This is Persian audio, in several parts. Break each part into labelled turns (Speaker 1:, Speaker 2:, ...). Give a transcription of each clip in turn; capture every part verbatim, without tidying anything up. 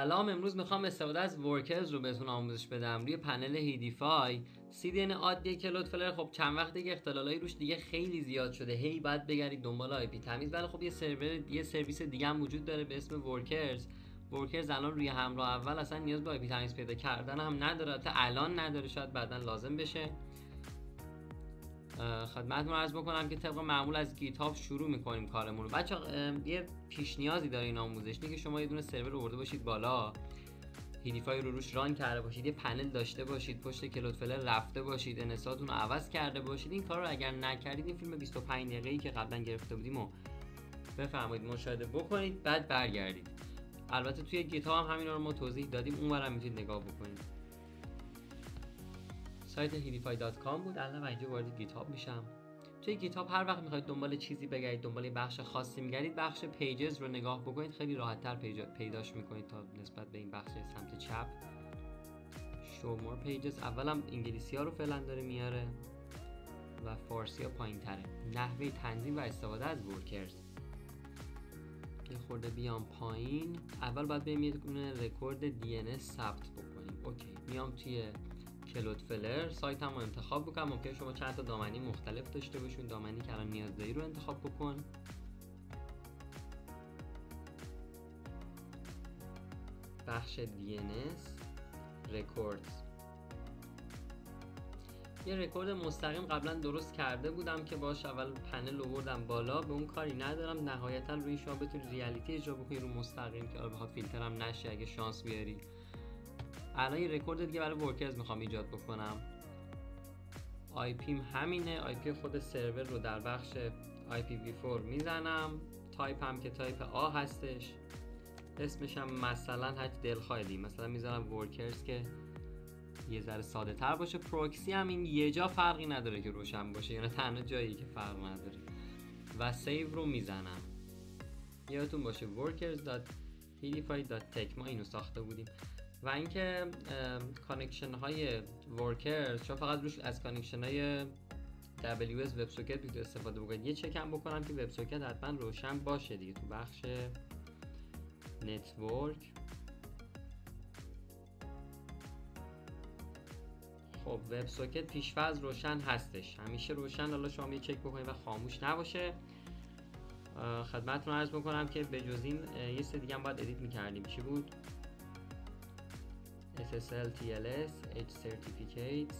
Speaker 1: سلام، امروز میخوام استفاده از ورکرز رو بهتون آموزش بدم روی پنل هیدیفای. سی دی ان عادیه که کلودفلر خب چند وقت دیگه اختلالای روش دیگه خیلی زیاد شده، هی بعد بگردید دنبال آی پی تمیز. ولی خب یه سرور یه سرویس دیگه هم وجود داره به اسم ورکرز. ورکرز الان روی همراه اول اصلا نیاز به آی پی تمیز پیدا کردن هم نداره، تا الان نداره، شاید بعداً لازم بشه. خدمتتون عرض بکنم که طبق معمول از گیت هاب شروع میکنیم کارمون رو. بچه‌ها یه پیش نیازی داره این آموزش، اینه که شما یه دونه سرور رو آورده باشید بالا، هیدیفای رو روش ران کرده باشید، یه پنل داشته باشید، پشت کلودفلر رفته باشید، ان اس هاتون رو عوض کرده باشید. این کار رو اگر نکردید این فیلم بیست و پنج دقیقه‌ای که قبلا گرفته بودیم رو بفرمایید مشاهده بکنید، بعد برگردید. البته توی گیت هاب هم همینا رو ما توضیح دادیم، اونورم میتونید نگاه بکنید. سایت هیدیفای دات کام بود. الان من اینجا وارد گیت هاب میشم. توی گیت هاب هر وقت میخواید دنبال چیزی بگردید، دنبال بخش خاصی میگردید، بخش پیجز رو نگاه بکنید، خیلی راحت‌تر پیداش میکنید تا نسبت به این بخش سمت چپ. شو مور پیجز اولم انگلیسی ها رو فعلا داره میاره و فارسی ها پایین تره. نحوه تنظیم و استفاده از ورکرز. یه خورده بیام پایین. اول باید بریم یه دونه رکورد دی ان اس ثبت بکنیم. اوکی، میام توی کلودفلر، سایت هم رو انتخاب بکنم. ممکنه شما چند تا دامنی مختلف داشته باشین. دامنی که الان نیاز داری رو انتخاب بکن. بخش دی ان اس رکوردز. یه رکورد مستقیم قبلا درست کرده بودم که باش اول پنل آوردم بالا، به اون کاری ندارم. نهایتا روی شما بتونید ریالیتی اجرا بکنی رو مستقیم که بخواد فیلتر هم نشه اگه شانس بیاری. الان یه رکورد دیگه برای ورکرز میخوام ایجاد بکنم. آی پیم همینه، آی پی خود سرور رو در بخش آی پی وی فور میزنم. تایپ هم که تایپ آ هستش. اسمش هم مثلا هر دلخواهی، مثلا میذارم ورکرز که یه ذره ساده تر باشه. پروکسی هم این یه جا فرقی نداره که روشن باشه، یعنی تنها جایی که فرق نداره. و سیو رو میزنم. یادتون باشه ورکرز دات هیدیفای دات تک ما اینو ساخته بودیم. و اینکه کانکشن های ورکرز شما فقط روش از کانکشن های دبلیو اس وب سوکت میتونید استفاده بکنید. یه چک هم بکنم که وب سوکت حتما روشن باشه دیگه. تو بخش نتورک خب وب سوکت پیش‌فرض روشن هستش، همیشه روشن. حالا شما یه چک بکنید و خاموش نباشه. خدمتتون عرض بکنم که به جز این یه سری دیگه هم باید ادیت می‌کردیم. چی بود؟ اس اس ال تی ال اس Edge Certificates.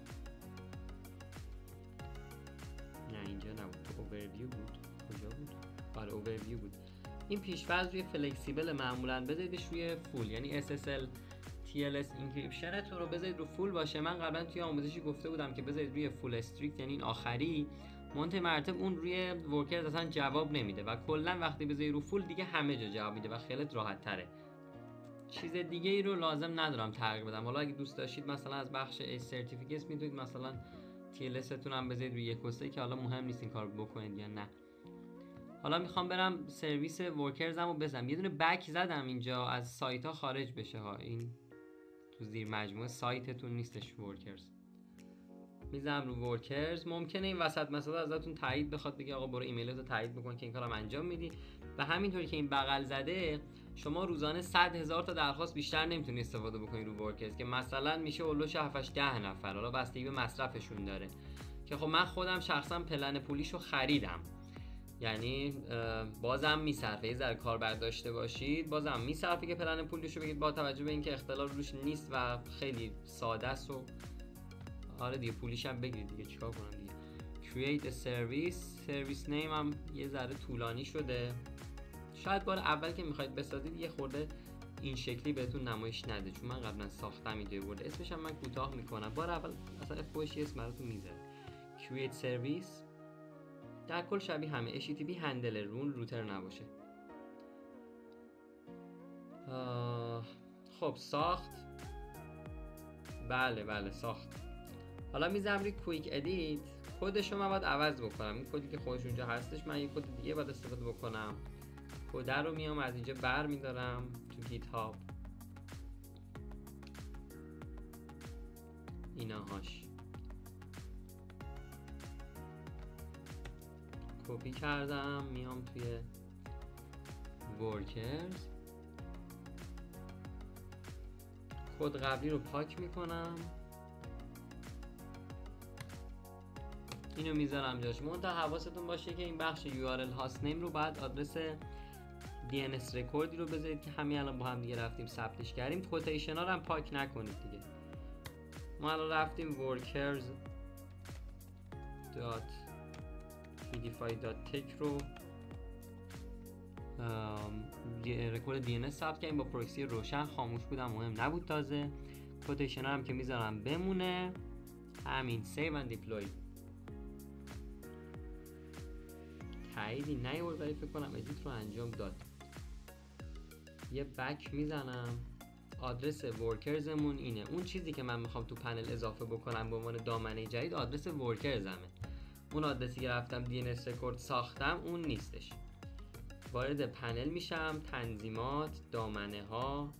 Speaker 1: نه اینجا نبود، تو اوورویو بود. کجا بود؟ آره اوورویو بود. این پیش‌فرض روی فلکسیبل معمولاً بذاریدش روی فول، یعنی اس اس ال تی ال اس انکریپشنتون رو بذارید رو فول باشه. من قبلا توی آموزشی گفته بودم که بذارید روی فول استریکت، یعنی این آخری. منتهی مراتب اون روی ورکرز اصلا جواب نمیده و کلا وقتی بذاری رو فول دیگه همه جا جواب میده و خیلی راحت تره. چیز دیگه ای رو لازم ندارم تغییر بدم. حالا اگه دوست داشتید مثلا از بخش Edge Certificates میتونید مثلا تی ال اس تون هم بذارید روی یک و سه که حالا مهم نیست این کارو بکنید یا نه. حالا میخوام برم سرویس ورکرزمو بزنم. یه دونه بک زدم اینجا از سایت ها خارج بشه ها. این تو زیر مجموعه سایتتون نیستش ورکرز. میذارم رو ورکرز. ممکنه این وسط مثلا ازتون تایید بخواد، بگه آقا برو ایمیلتو تایید بکن که این کارم انجام میدی. و همینطوری که این بغل زده شما روزانه صد هزار تا درخواست بیشتر نمیتونید استفاده بکنید رو ورکرز، که مثلا میشه اولش هفت ده نفر. حالا بستگی به مصرفشون داره، که خب من خودم شخصا پلن پولیشو خریدم، یعنی بازم میصرفه. یه ذره کاربر داشته باشید بازم میصرفه که پلن پولیشو بگید، با توجه به اینکه اختلال روش نیست و خیلی ساده است. و آره دیگه پولیش هم بگیرید دیگه، چیکار کنم دیگه. create a service service name هم یه ذره طولانی شده، شاید بار اول که میخواید بسازید یه خورده این شکلی بهتون نمایش نده، چون من قبلا ساختم اینجوری بوده. اسمش هم من کوتاه میکنم. بار اول اصلا خودش اسم براتون میذاره. create service در کل شبیه همه اچ تی تی پی هندلر، رون روتر نباشه. خب ساخت. بله بله ساخت. حالا میذارم روی کویک ادیت. کدش رو من باید عوض بکنم. این کدی که خودش اونجا هستش من یه کد دیگه باید استفاده بکنم. کد رو میام از اینجا بر میدارم تو گیت هاب. ایناهاش کپی کردم، میام توی ورکرز کد قبلی رو پاک میکنم، اینو میذارم جاش. منتها حواستون باشه که این بخش یو آر ال هاست نیم رو بعد آدرس دی ان اس رکوردی رو بذارید که همین الان با هم دیگه رفتیم ثبتش کردیم. کوتیشن ها رو هم پاک نکنید دیگه. ما الان رفتیم workers dot edify dot tech رو رکورد دی ان اس ثبت کردیم با پروکسی روشن، خاموش بودم مهم نبود. تازه کوتیشن ها هم که میذارم بمونه، همین save and deploy. تاییدی نیورد ولی فکر کنم ادیت رو انجام داد. یه بک میزنم، آدرس ورکرزمون اینه. اون چیزی که من میخوام تو پنل اضافه بکنم به عنوان دامنه جدید آدرس ورکرزمه. اون آدرسی که رفتم دی ان اس رکورد ساختم اون نیستش. وارد پنل میشم، تنظیمات، دامنه ها،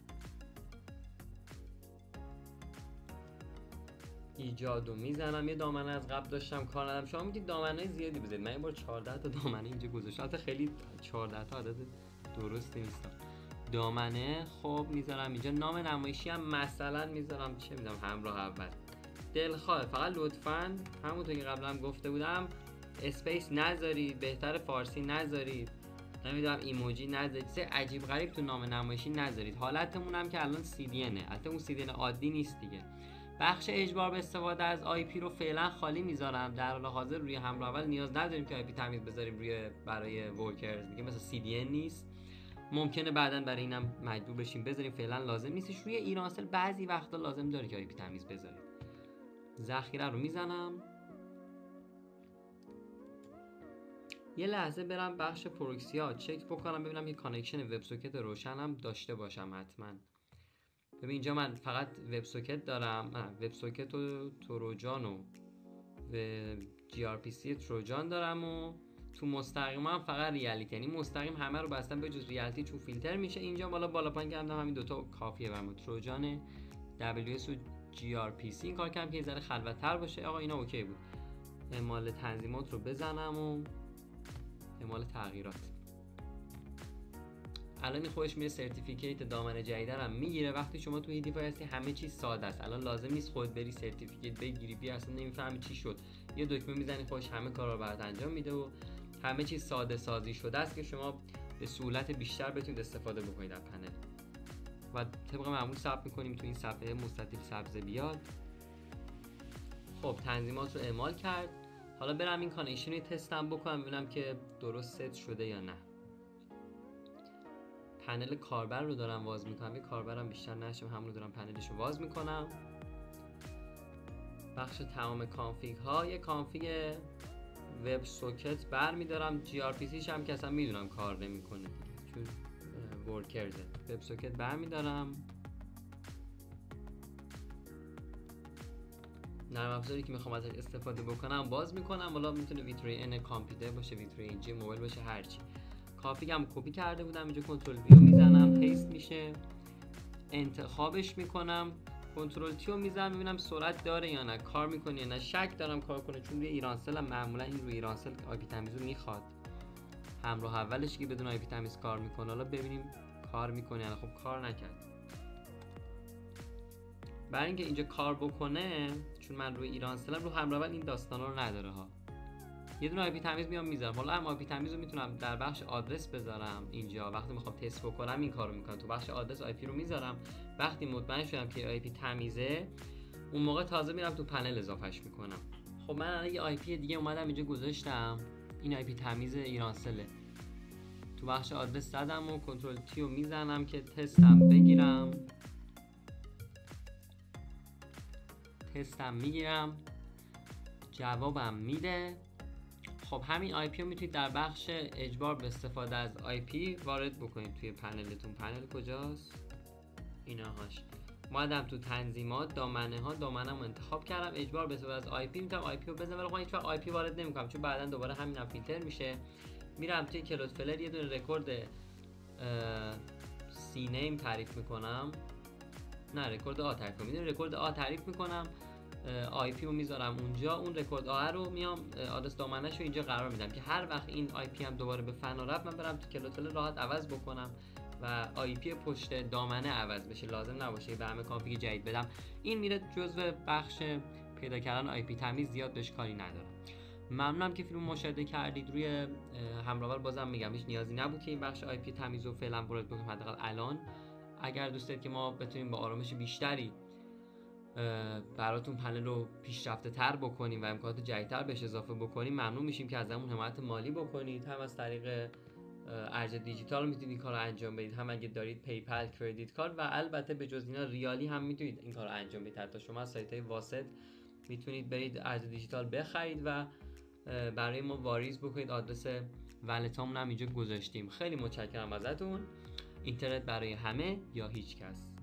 Speaker 1: ایجادو میزنم. یه دامنه از قبل داشتم کار ندارم، شما میگید دامنه زیادی بزنید، من یه بار چهارده تا دامنه اینجا گذاشتم. البته خیلی چهارده تا عدد درستی نیست. دامنه خب میذارم اینجا، نام نمایشی هم مثلا میذارم چه میدونم همراه اول. دلخواه فقط لطفاً همونطور که قبلا گفته بودم اسپیس نذارید، بهتر فارسی نذارید، نمیدونم ایموجی نذارید، چیز عجیب غریب تو نام نمایشی نذارید. حالتمون هم که الان سی دی انه، البته اون سی دی ان عادی نیست دیگه. بخش اجبار به استفاده از آی پی رو فعلا خالی میذارم. در حال حاضر روی همراه اول نیاز نداریم که آی پی تمیز بذاریم روی برای ورکرز دیگه، مثلا سی دی ان نیست. ممکنه بعداً برای اینم مجبور بشیم بذاریم، فعلا لازم نیستش. روی ایرانسل بعضی وقتا لازم داره که آی پی تمیز بذاریم. ذخیره رو میزنم. یه لحظه برم بخش پروکسی ها چک بکنم ببینم یه کانکشن وب سوکت روشنم داشته باشم حتما. ببین اینجا من فقط وب سوکت دارم، وب سوکت و تروجان و جی آر پی سی تروجان دارم و تو مستقیم هم فقط ریالیتی، یعنی مستقیم همه رو بستم به جز ریالیتی چون فیلتر میشه. اینجا بالا بالا پایین کردم همین دوتا کافیه برام، تروجان دبلیو اس و جی آر پی سی این کار کردم که یه ذره خلوت‌تر باشه. آقا اینا اوکی بود. اعمال تنظیمات رو بزنم و اعمال تغییرات. الان این خودش میره سرتیفیکیت دامنه جدید هم میگیره. وقتی شما تو ایدیفای هستی همه چیز ساده است. الان لازم نیست خود بری سرتیفیکیت بگیری، بیا اصلا نمیفهمی چی شد. یه دکمه میزنی خودش همه کارا رو برات انجام میده و همه چیز ساده سازی شده است که شما به سهولت بیشتر بتونید استفاده بکنید از پنل. و طبق معمول ثبت میکنیم تو این صفحه مستطیل سبز بیاد. خب تنظیمات رو اعمال کرد. حالا برم این کانکشن رو تستم بکنم ببینم که درست ست شده یا نه. پنل کاربر رو دارم واز میکنم، یه کاربرم بیشتر نشه، همون رو دارم پنلش رو واز میکنم. بخش تمام کانفیگ ها، یه کانفیگ وب سوکت برمیدارم. جی آر پی سیش هم که اصلا میدونم کار نمیکنه چون ورکرزه. وب سوکت برمیدارم. نرم افزاری که میخوام ازش استفاده بکنم باز میکنم. حالا میتونه ویتری ان کامپیوتر باشه، ویتری ان جی موبایل باشه، هرچی. کافیگ هم کپی کرده بودم، اینجا کنترل وی میزنم پیست میشه. انتخابش میکنم، کنترل تی رو میزنم ببینم سرعت داره یا نه، کار میکنه یا نه. شک دارم کار کنه چون روی ایرانسل هم معمولا این روی ایرانسل آی پی تمیز رو میخواد. همراه اولش که بدون آی پی تمیز کار میکنه. حالا ببینیم کار میکنه یا نه. خب کار نکرد. برای اینکه اینجا کار بکنه چون من روی ایرانسلم، رو همراه اول این داستانا رو نداره ها. یه دونه آی پی تمیز میام میذارم. حالا هم آی پی تمیز رو میتونم در بخش آدرس بذارم. اینجا وقتی میخوام تست بکنم این کارو میکنم، تو بخش آدرس آی پی رو میذارم. وقتی مطمئن شدم که آی پی تمیزه اون موقع تازه میرم تو پنل اضافهش میکنم. خب من الان یه آی پی دیگه اومدم اینجا گذاشتم، این آی پی تمیز ایرانسله. تو بخش آدرس زدم و کنترل تی رو میزنم که تستم بگیرم. تستم میگیرم، جوابم میده. خب همین آی پی رو میتونید در بخش اجبار به استفاده از آی پی وارد بکنید توی پنلتون. پنل کجاست؟ ایناهاش. اومدم تو تنظیمات، دامنه ها، دامنه رو انتخاب کردم، اجبار به استفاده از آی پی میتونم آی پی رو بزنم، ولی خب هیچ وقت آی پی وارد نمیکنم چون بعداً دوباره همینم فیلتر میشه. میرم توی کلود فلر یه دونه رکورد سی نیم تعریف میکنم، نه رکورد آ تعریف میکنم، رکورد آ تعریف میکنم، آی پی رو میذارم اونجا. اون رکورد آ رو میام آدرس دامنه‌ش رو اینجا قرار میدم که هر وقت این آی پی هم دوباره به فنا رفت من برم تو کلود فلر راحت عوض بکنم. و آی پی پشت دامنه عوض بشه، لازم نباشه به همه کانفیگ جدید بدم. این میره جزو بخش پیدا کردن آی پی تمیز، زیاد بهش کاری ندارم. ممنونم که فیلم مشاهده کردید. روی همراور بازم میگم هیچ نیازی نبود که این بخش آی پی تمیز رو فعلا وارد بکنم، حداقل الان. اگر دوست دارید که ما بتونیم با آرامش بیشتری براتون پنل رو پیشرفته تر بکنیم و امکانات جدیدتر بهش اضافه بکنیم، ممنون میشیم که از همون حمایت مالی بکنید. هم از طریق ارج دیجیتال میتونید این کار رو انجام بدید، هم اگه دارید پیپل، کردیت کارت، و البته به جز اینا ریالی هم میتونید این کار رو انجام بدید. حتی شما از سایت های واسط میتونید برید ارج دیجیتال بخرید و برای ما واریز بکنید. آدرس ولتامون هم اینجا گذاشتیم. خیلی متشکرم ازتون. اینترنت برای همه یا هیچ کس.